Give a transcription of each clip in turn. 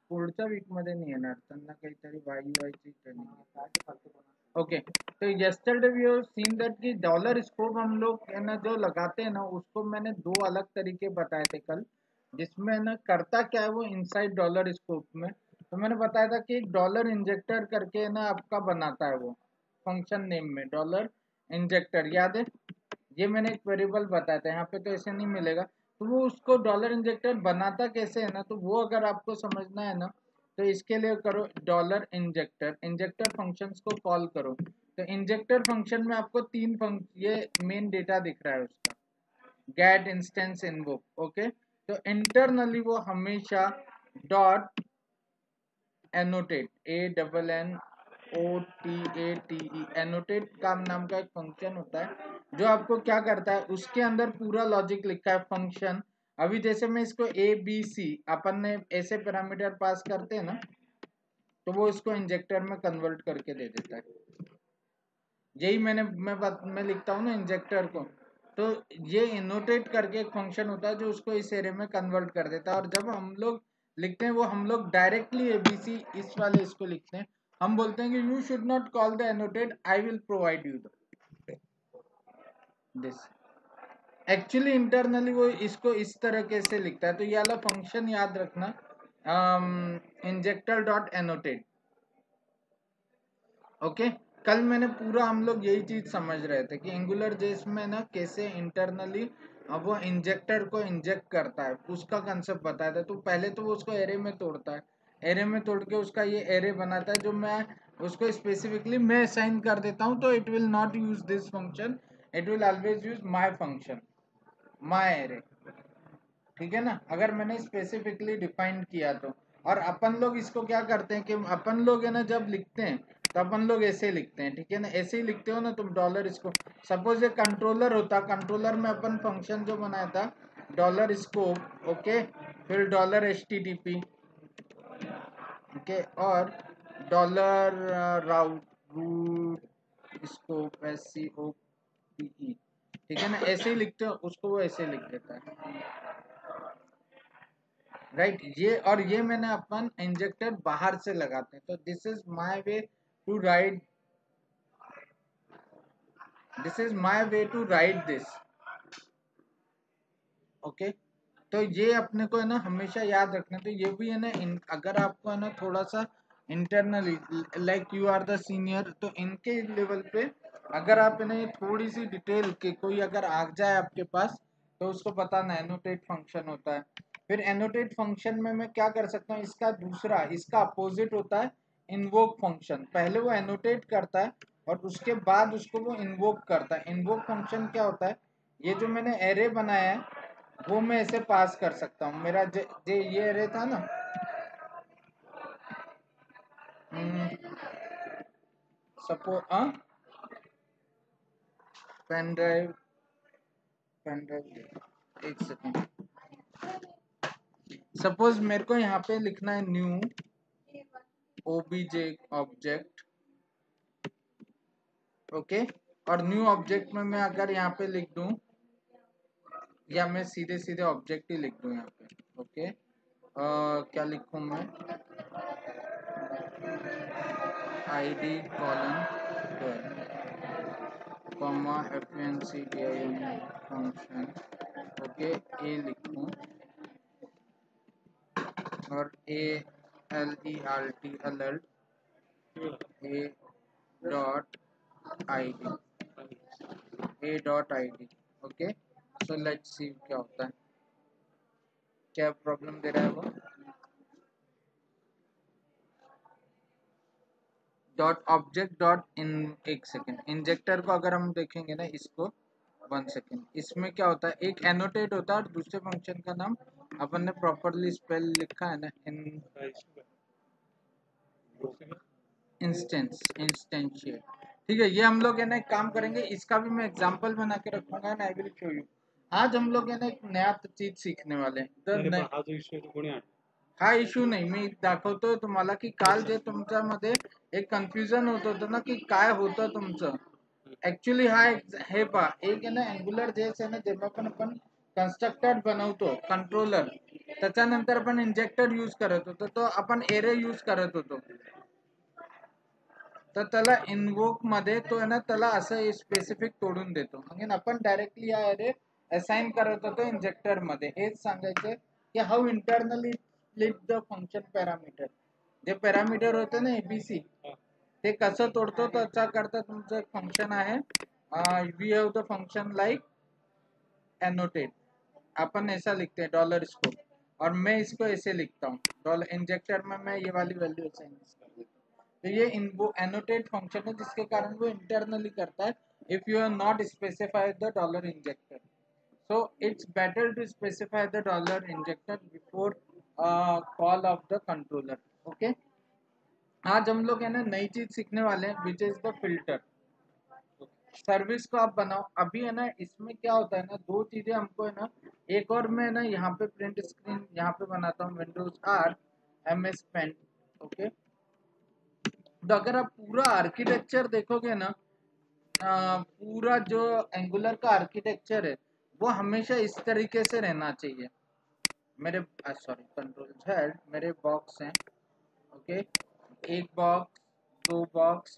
पुढच्या वीक मध्ये नाही येणार, त्यांना काहीतरी YUI ची ट्रेनिंग। ओके, तो yesterday we have seen that कि डॉलर स्कोप हम लोग है ना जो लगाते हैं ना, उसको मैंने दो अलग तरीके बताए थे कल, जिसमें ना करता क्या है वो इनसाइड डॉलर स्कोप में। तो मैंने बताया था कि एक डॉलर इंजेक्टर करके ना आपका बनाता है वो फंक्शन नेम में, डॉलर इंजेक्टर, याद है? ये मैंने एक वेरिएबल बताया था, यहाँ पे तो ऐसे नहीं मिलेगा। तो वो उसको डॉलर इंजेक्टर बनाता कैसे है ना, तो वो अगर आपको समझना है ना, तो इसके लिए करो डॉलर इंजेक्टर, इंजेक्टर फंक्शंस को कॉल करो। तो इंजेक्टर फंक्शन में आपको ये मेन डेटा दिख रहा है उसका, गेट इंस्टेंस इनवोक। ओके, तो इंटरनली वो हमेशा डॉट एनोटेट, ANNOTATE, एनोटेट का नाम का एक फंक्शन होता है जो आपको क्या करता है, उसके अंदर पूरा लॉजिक लिखा है फंक्शन। अभी जैसे मैं इसको ABC अपन ने ऐसे पैरामीटर पास करते हैं ना, तो वो इसको इंजेक्टर में कन्वर्ट करके दे देता है। यही मैं लिखता हूँ ना इंजेक्टर को, तो ये इनोटेट करके एक फंक्शन होता है जो उसको इस एरे में कन्वर्ट कर देता है। और जब हम लोग लिखते हैं वो हम लोग डायरेक्टली ABC इस वाले इसको लिखते हैं, हम बोलते हैं कि you should not call the annotate, I will provide you this. Actually internally वो इसको इस तरह से लिखता है। तो ये वाला फंक्शन याद रखना, इंजेक्टर डॉट एनोटेट। ओके, कल मैंने पूरा हम लोग यही चीज समझ रहे थे कि एंगुलर जेस में ना कैसे इंटरनली अब वो इंजेक्टर को इंजेक्ट करता है, उसका कंसेप्ट बताया था। तो पहले तो वो उसको एरे में तोड़ता है, एरे में तोड़ के उसका ये एरे बनाता है, जो मैं उसको स्पेसिफिकली मैं असाइन कर देता हूँ। तो it will not use this function, it will always use my function, my array. ठीक है ना, अगर मैंने स्पेसिफिकली डिफाइन किया तो। और अपन लोग इसको क्या करते हैं कि अपन लोग है ना जब लिखते हैं तो अपन लोग ऐसे लिखते हैं, ठीक है ना, ऐसे ही लिखते हो ना तुम डॉलर इसको। सपोज ये कंट्रोलर होता, कंट्रोलर में अपन फंक्शन जो बनाया था डॉलर स्कोप, ओके, फिर डॉलर HTTP, ओके, और डॉलर रूट स्कोप SCOPE, ठीक है ना, ऐसे ही लिखते हो उसको, वो ऐसे लिख देता है, राइट। ये और ये मैंने अपन इंजेक्टर बाहर से लगाते हैं। तो this is my way to write, this is my way to write this. Okay, तो ये अपने को है ना हमेशा याद रखना। तो ये भी है ना अगर आपको है ना थोड़ा सा internally like you are the senior, तो इनके लेवल पे अगर आप है ना ये थोड़ी सी डिटेल के कोई अगर आ जाए आपके पास, तो उसको पता ना एनोटेट फंक्शन होता है। फिर एनोटेट फंक्शन में मैं क्या कर सकता हूँ, इसका दूसरा इसका अपोजिट होता है इन्वोक फंक्शन। पहले वो एनोटेट करता है और उसके बाद उसको वो इन्वोक करता है। इन्वोक फंक्शन क्या होता है, ये जो मैंने एरे बनाया है वो मैं ऐसे पास कर सकता हूँ। मेरा ये एरे था ना, सपोज पेन ड्राइव, एक सेकेंड, सपोज मेरे को यहाँ पे लिखना है न्यू OBJ ऑब्जेक्ट, ओके, और न्यू ऑब्जेक्ट में मैं अगर यहाँ पे लिख दूं, या मैं सीधे सीधे ऑब्जेक्ट ही लिख दूं यहाँ पे, ओके, क्या लिखूं मैं, ID colon 12 comma FNCDIN function, okay, A लिखूं और ALERT alert A dot ID, okay. So let's see क्या होता है, क्या प्रॉब्लम दे रहा है वो। डॉट ऑब्जेक्ट डॉट इन, एक सेकेंड, इंजेक्टर को अगर हम देखेंगे ना इसको, 1 सेकेंड, इसमें क्या होता है, एक एनोटेट होता है और दूसरे फंक्शन का नाम अपन ने प्रॉपरली स्पेल लिखा है ना, इन इंस्टेंशिएट। ठीक है, ये हम लोग है ना एक काम करेंगे, इसका भी मैं एग्जांपल बना के रखूंगा ना, आई विल शो यू। आज हम लोग है ना एक नया चीज सीखने वाले हैं। हा इश्यू नाही, मी दाखवतोय तुम्हाला की काल जे तुमच्यामध्ये एक कन्फ्युजन होत होतं ना की काय होतं तुमचं, ऍक्च्युली हा हे पहा, एक आहे ना अँग्युलर जेस आहे ना, जेव्हा पण आपण कन्स्ट्रक्टर बनवतो कंट्रोलर, त्याच्यानंतर आपण इंजेक्टर यूज करत होतो, तो आपण एरे यूज करत होतो. तर त्याला इनवोक मध्ये तो आहे ना त्याला असं स्पेसिफिक तोडून देतो. आणि आपण डायरेक्टली हा एरे असाइन करत होतो इंजेक्टर मध्ये. हेच सांगायचं की how internally split the function parameter. जे पॅरामीटर होते ना एबीसी, ते कसं तोडतो त्याच्याकरता तुमचं एक फंक्शन आहे. We have the function like annotate. अपन ऐसा लिखते हैं डॉलर स्कोप, और मैं इसको ऐसे लिखता हूँ डॉलर इंजेक्टर में मैं ये वाली वैल्यू असाइन कर देता हूँ. तो ये वो एनोटेट फंक्शन है जिसके कारण वो इंटरनली करता है if you are not specify the dollar injector. So it's better to specify the dollar injector before call of the controller. Okay. आज हम लोग है ना नई चीज सीखने वाले हैं which is the filter. Service को आप बनाओ. अभी है ना इसमें क्या होता है ना, दो चीजें हमको है ना, एक और मैं ना यहाँ पे प्रिंट स्क्रीन यहाँ पे बनाता हूँ Windows or MS paint. Okay. तो अगर आप पूरा आर्किटेक्चर देखोगे ना, पूरा जो एंगुलर का आर्किटेक्चर है वो हमेशा इस तरीके से रहना चाहिए. मेरे सॉरी कंट्रोल Z मेरे बॉक्स हैं. ओके. एक बॉक्स, दो बॉक्स,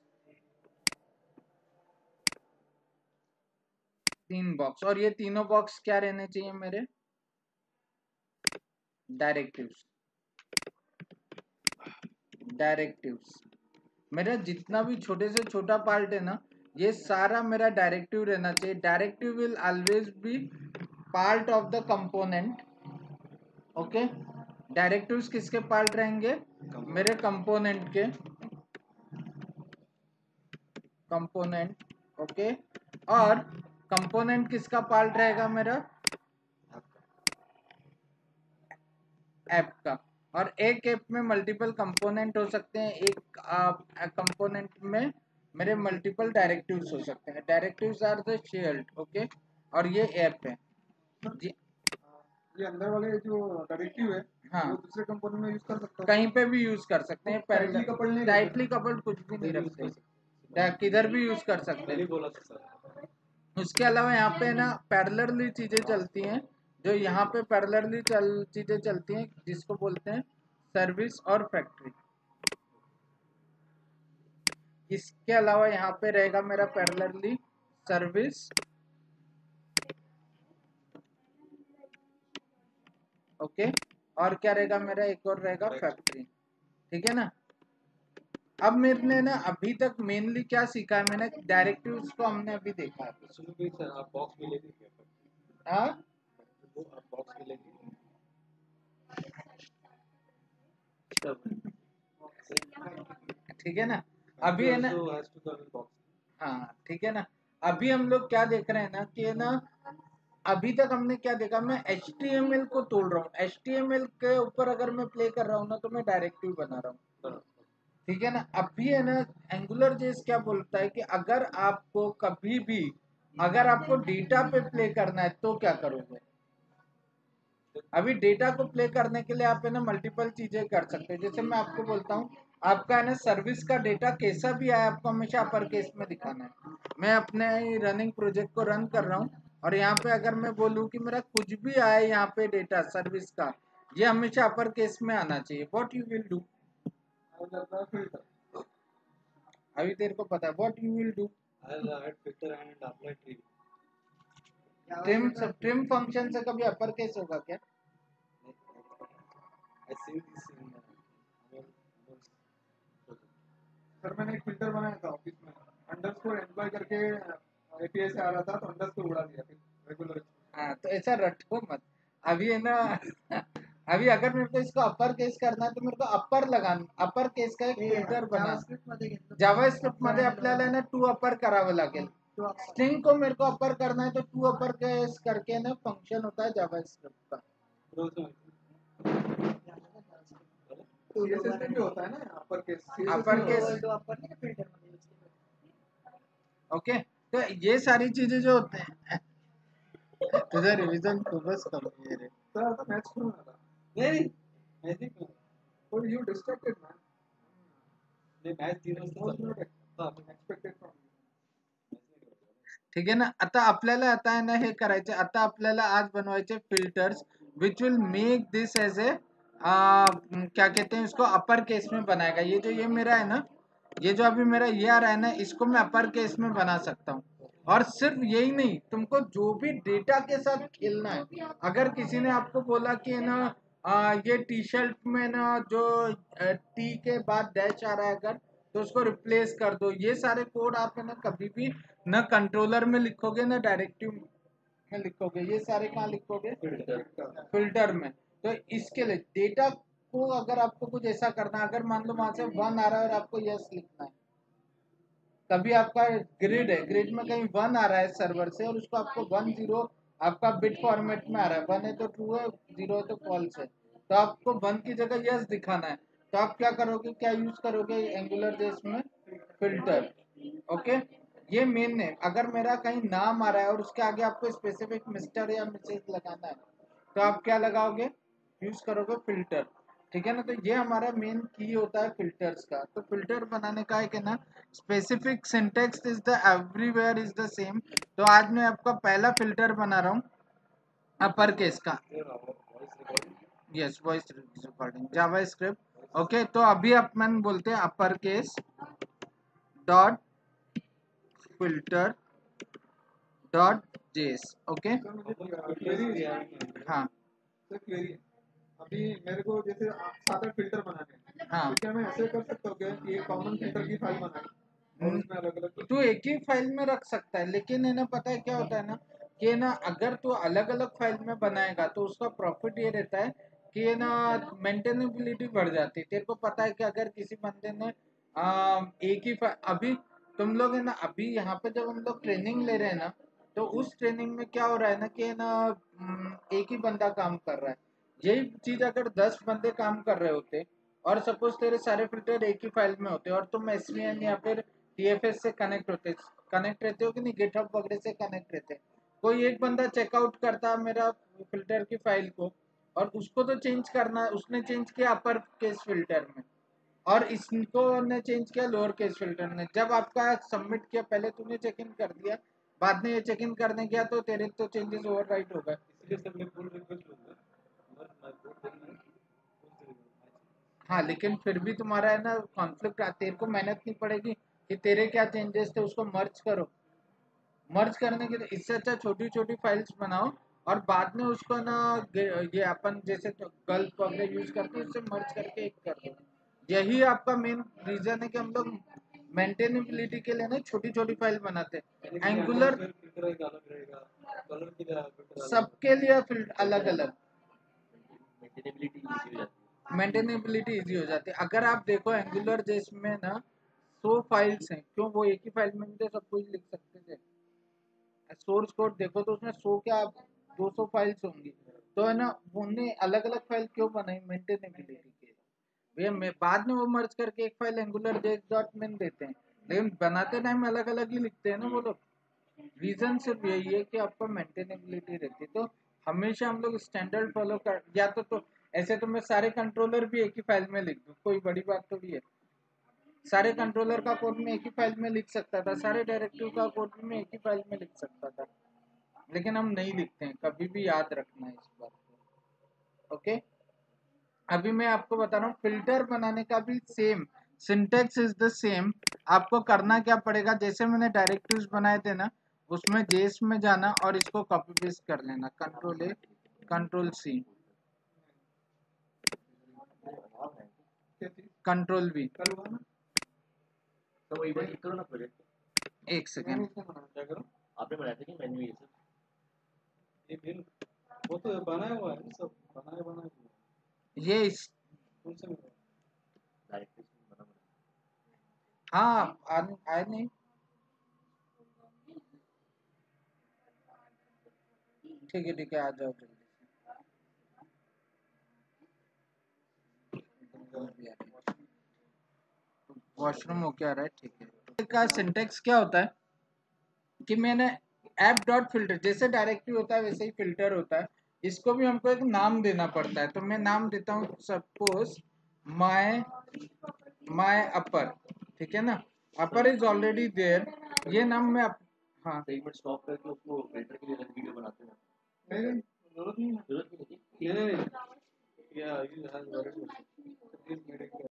तीन बॉक्स, और ये तीनों बॉक्स क्या रहने चाहिए मेरे? डायरेक्टिव्स. डायरेक्टिव्स मेरा जितना भी छोटे से छोटा पार्ट है ना, ये सारा मेरा डायरेक्टिव रहना चाहिए. Directive will always be part of the component. Okay. Directives किसके पार्ट रहेंगे? मेरे कंपोनेंट के. कंपोनेंट. ओके. और कंपोनेंट किसका पार्ट रहेगा? मेरा ऐप का. और एक ऐप में मल्टीपल कंपोनेंट हो सकते हैं. एक कंपोनेंट में मेरे मल्टीपल डायरेक्टिव्स हो सकते हैं. Directives are the shared. Okay. और ये ऐप है जी. ये अंदर वाले जो डायरेक्टिव है, हाँ, वो दूसरे कंपोनेंट में यूज कर सकते हो. कहीं पे भी यूज कर सकते हैं. टाइटली कपल्ड नहीं, टाइटली कपल्ड कुछ भी नहीं रखते, किधर भी यूज कर सकते हैं. बोला था सर. उसके अलावा यहाँ पे ना पैरेलली चीजें चलती हैं. जो यहाँ पे पैरेलली चीजें चलती हैं जिसको बोलते हैं सर्विस और फैक्ट्री. इसके अलावा यहाँ पे रहेगा मेरा पैरेलली सर्विस. ओके. और क्या रहेगा मेरा? एक और रहेगा फैक्ट्री. ठीक है ना. अब मेरे ना अभी तक मेनली क्या सीखा है मैंने? डायरेक्टिव्स को हमने अभी देखा है. सुनो भी सर, आप बॉक्स में लेके गए. हाँ, वो आप बॉक्स में लेके ठीक है ना. अभी है ना. हाँ, ठीक है ना. अभी हम लोग क्या देख रहे हैं ना कि ना अभी तक हमने क्या देखा, मैं HTML को तोड़ रहा हूँ. HTML के ऊपर अगर मैं प्ले कर रहा हूँ ना तो मैं डायरेक्टिव बना रहा हूँ. ठीक है ना. अभी है ना एंगुलर जेस क्या बोलता है कि अगर आपको कभी भी अगर आपको डेटा पे प्ले करना है तो क्या करोगे? अभी डेटा को प्ले करने के लिए आप है ना मल्टीपल चीजें कर सकते हैं. जैसे मैं आपको बोलता हूँ आपका है ना सर्विस का डेटा कैसा भी आया आपको हमेशा अपर केस में दिखाना है. मैं अपने रनिंग प्रोजेक्ट को रन कर रहा हूँ और यहाँ पे अगर मैं बोलूँ कि मेरा कुछ भी आया यहाँ पे डेटा सर्विस का, ये हमेशा अपर केस में आना चाहिए. What you will do? अभी तेरे को पता है what you will do? Trim function से कभी अपर केस होगा क्या? सर मैंने एक फिल्टर बनाया था ऑफिस में, अंडरस्कोर एम्प्लॉय करके API से आ रहा था, तो अंडरस्कोर उड़ा दिया फिर रेगुलर. हाँ, तो ऐसा रटो मत. अभी है ना अभी अगर मेरे को इसको अपर केस करना है तो मेरे को अपर लगाना, अपर केस का एक फिल्टर बना. जावास्क्रिप्ट मध्ये आपल्याला ना टू अपर करावं लागेल. स्ट्रिंग को मेरे को अपर करना है तो टू अपर केस करके ना फंक्शन होता है जावास्क्रिप्ट का. CSS में भी होता है ना upper case. Upper case. Okay. तो ये सारी चीजें जो होते हैं तुझा रिवीजन खूपच कमी आहे रे. सर आता मॅच करून आला. नाही माहिती का, पण यू डिस्ट्रॅक्टेड मॅन. नाही मॅच 3 वाजता एक्सपेक्टेड फ्रॉम. ठीक आहे ना. आता आपल्याला आता आहे ना हे करायचे, आता आपल्याला आज बनवायचे filters which will make this as a क्या कहते हैं इसको, अपर केस में बनाएगा। ये जो ये मेरा है ना, ये जो अभी मेरा ये आ रहा है ना, इसको मैं अपर केस में बना सकता हूँ। और सिर्फ यही नहीं, तुमको जो भी डेटा के साथ खेलना है, अगर किसी ने आपको बोला कि ना ये टी शर्ट में ना जो टी के बाद डैश आ रहा है अगर, तो उसको रिप्लेस कर दो। ये सारे कोड आप है ना कभी भी ना कंट्रोलर में लिखोगे ना डायरेक्टिव में लिखोगे, ये सारे कहाँ लिखोगे, फिल्टर में। तो इसके लिए डेटा को अगर आपको कुछ ऐसा करना है, अगर मान लो वहां से 1 आ रहा है और आपको यस लिखना है, तभी आपका ग्रिड है, ग्रिड में कहीं 1 आ रहा है सर्वर से और उसको आपको 1 0 आपका बिट फॉर्मेट में आ रहा है, 1 है तो ट्रू है, 0 है तो फॉल्स है, तो आपको 1 की जगह यस दिखाना है। तो आप क्या करोगे, क्या यूज करोगे एंगुलर जेस में, फिल्टर। ओके, ये मेन है। अगर मेरा कहीं नाम आ रहा है और उसके आगे आपको स्पेसिफिक मिस्टर या मिसेज लगाना है, तो आप क्या लगाओगे, यूज करोगे फिल्टर। ठीक है ना। तो ये हमारा मेन की होता है फिल्टर्स का। तो फिल्टर बनाने का है कि ना, specific syntax is the everywhere is the same. तो आज मैं आपका पहला फिल्टर बना रहा हूँ अपर केस का। Yes, voice recording JavaScript. Okay, तो अभी अपन बोलते हैं upper case dot filter dot JS. Okay, हाँ सर क्वेरी है, अभी मेरे को जैसे 7-8 फिल्टर बनाने हैं, हाँ। तो क्या मैं ऐसे कर सकता हूँ क्या कि एक कॉमन फिल्टर की फाइल बनाए और उसमें अलग अलग तू एक ही फाइल में रख सकता है, लेकिन है ना पता है क्या होता है ना, कि ना अगर तू अलग अलग फाइल में बनाएगा तो उसका प्रॉफिट ये रहता है कि है ना मेंटेनेबिलिटी बढ़ जाती है। तेरे को पता है कि अगर किसी बंदे ने एक ही अभी तुम लोग है ना, अभी यहाँ पे जब हम लोग ट्रेनिंग ले रहे हैं ना, तो उस ट्रेनिंग में क्या हो रहा है ना कि है ना एक ही बंदा काम कर रहा है। यही चीज अगर 10 बंदे काम कर रहे होते और सपोज तेरे सारे फिल्टर एक ही फाइल में होते और तुम एसवीएन या फिर टीएफएस से कनेक्ट रहते हो कि नहीं, गिटहब वगैरह से कनेक्ट रहते, कोई एक बंदा चेकआउट करता मेरा फिल्टर की फाइल को और उसको तो चेंज करना, उसने चेंज किया अपर केस फिल्टर में और इसको ने चेंज किया लोअर केस फिल्टर ने। जब आपका सबमिट किया, पहले तूने चेक इन कर दिया, बाद में ये चेक इन करने गया तो तेरे तो चेंजेस ओवरराइट हो गए। इसलिए सर मैं पुल रिक्वेस्ट लूंगा। हाँ, लेकिन फिर भी तुम्हारा है ना कॉन्फ्लिक्ट, तेरे को मेहनत नहीं पड़ेगी कि तेरे क्या चेंजेस थे उसको मर्ज करो। मर्ज करने के लिए इससे अच्छा छोटी छोटी फाइल्स बनाओ और बाद में उसको ना ये अपन जैसे तो गल्प वगैरह यूज करके उससे मर्ज करके एक कर दो। यही आपका मेन रीजन है कि हम लोग मेंटेनेबिलिटी के लिए ना छोटी छोटी फाइल बनाते हैं। एंगुलर फिल्टर एक अलग रहेगा, कलर की फिल्टर सबके लिए अलग अलग मेंटेनेबिलिटी इजी हो जाती है। मेंटेनेबिलिटी इजी हो जाती है। अगर आप देखो एंगुलर जिसमें ना 100 फाइल्स हैं, क्यों वो एक ही फाइल में भी तो सब कुछ लिख सकते थे। सोर्स कोड देखो तो उसमें 100 क्या 200 फाइल्स होंगी, तो है ना उन्हें अलग अलग फाइल क्यों बनाई, मेंटेनेबिलिटी के भैया। मैं बाद में वो मर्ज करके एक फाइल एंगुलर जेस डॉट मिन देते हैं, लेकिन बनाते टाइम अलग अलग ही लिखते हैं ना वो लोग। रीजन सिर्फ यही है कि आपको मेंटेनेबिलिटी रहती है। तो हमेशा हम लोग स्टैंडर्ड फॉलो कर, या तो ऐसे तो मैं सारे कंट्रोलर भी एक ही फाइल में लिख दूँ, कोई बड़ी बात तो भी है। सारे कंट्रोलर का कोड मैं एक ही फाइल में लिख सकता था, सारे डायरेक्टिव का कोड भी मैं एक ही फाइल में लिख सकता था, लेकिन हम नहीं लिखते हैं। कभी भी याद रखना है इस बात को। ओके, अभी मैं आपको बता रहा हूँ फिल्टर बनाने का भी same syntax is the same. आपको करना क्या पड़ेगा, जैसे मैंने डायरेक्टिव्स बनाए थे ना, उसमें जेस में जाना और इसको कॉपी पेस्ट कर लेना, control A control C control B. कल हुआ ना, तो वही बात करो ना प्रोजेक्ट। एक सेकेंड, क्या करो, आपने बनाया था कि मेन्यू ये सब, ये बिल वो तो बनाया हुआ है, सब बनाया बनाया हुआ ये इस कौन से में डायरेक्टली बना बना। हाँ आए नहीं, ठीक है आ जाओ जल्दी। वॉशरूम हो क्या रहा है, ठीक है। का सिंटेक्स क्या होता है कि मैंने ऐप डॉट फिल्टर, जैसे डायरेक्टरी होता है वैसे ही फिल्टर होता है, इसको भी हमको एक नाम देना पड़ता है। तो मैं नाम देता हूँ सपोज माय माय अपर, ठीक है ना, अपर इज ऑलरेडी देयर, ये नाम मैं हाँ तो 1 मिनट स्टॉप करके उसको फिल्टर के लिए अलग वीडियो बनाते हैं। नहीं जरूरत नहीं है जरूरत नहीं है। ये या यू हैव